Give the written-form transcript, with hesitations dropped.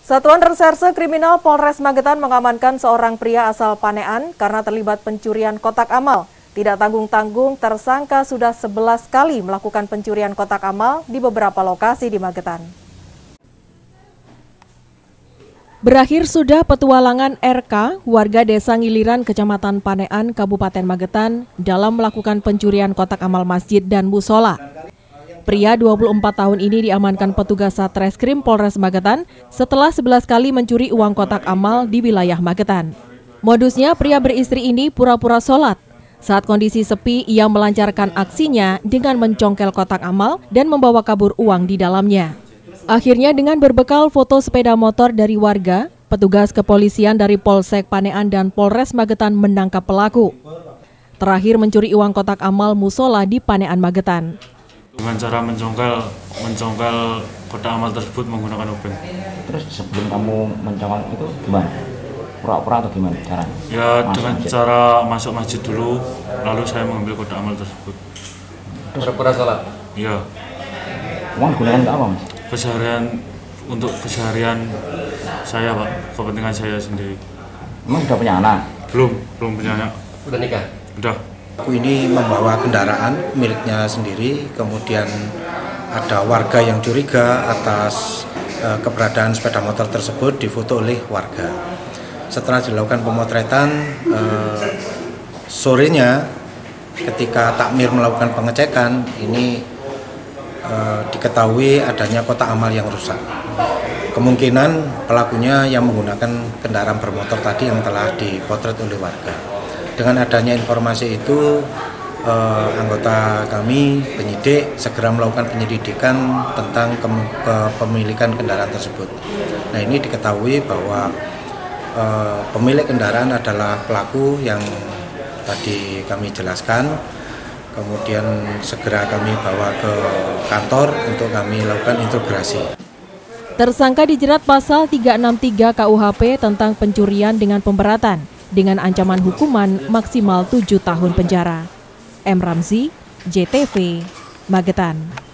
Satuan Reserse Kriminal Polres Magetan mengamankan seorang pria asal Panean karena terlibat pencurian kotak amal. Tidak tanggung-tanggung, tersangka sudah 11 kali melakukan pencurian kotak amal di beberapa lokasi di Magetan. Berakhir sudah petualangan RK, warga desa Ngiliran, Kecamatan Panean, Kabupaten Magetan, dalam melakukan pencurian kotak amal masjid dan musola. Pria 24 tahun ini diamankan petugas Satreskrim Polres Magetan setelah 11 kali mencuri uang kotak amal di wilayah Magetan. Modusnya, pria beristri ini pura-pura sholat. Saat kondisi sepi, ia melancarkan aksinya dengan mencongkel kotak amal dan membawa kabur uang di dalamnya. Akhirnya dengan berbekal foto sepeda motor dari warga, petugas kepolisian dari Polsek Panean dan Polres Magetan menangkap pelaku. Terakhir mencuri uang kotak amal musola di Panean Magetan. Dengan cara mencongkel kotak amal tersebut menggunakan obeng. Terus sebelum kamu mencongkel itu gimana? Pura-pura atau gimana caranya? Ya dengan cara masuk masjid dulu, lalu saya mengambil kotak amal tersebut. Pura-pura sholat? Iya. Uang digunakan untuk apa, Mas? Untuk keseharian saya, Pak, kepentingan saya sendiri. Emang sudah punya anak? Belum punya anak. Udah nikah? Udah. Aku ini membawa kendaraan miliknya sendiri, kemudian ada warga yang curiga atas keberadaan sepeda motor tersebut difoto oleh warga. Setelah dilakukan pemotretan, sorenya ketika takmir melakukan pengecekan, ini diketahui adanya kotak amal yang rusak. Kemungkinan pelakunya yang menggunakan kendaraan bermotor tadi yang telah dipotret oleh warga. Dengan adanya informasi itu, anggota kami, penyidik, segera melakukan penyelidikan tentang kepemilikan kendaraan tersebut. Nah, ini diketahui bahwa pemilik kendaraan adalah pelaku yang tadi kami jelaskan. Kemudian segera kami bawa ke kantor untuk kami lakukan integrasi. Tersangka dijerat pasal 363 KUHP tentang pencurian dengan pemberatan, dengan ancaman hukuman maksimal 7 tahun penjara. M. Ramzi, JTV, Magetan.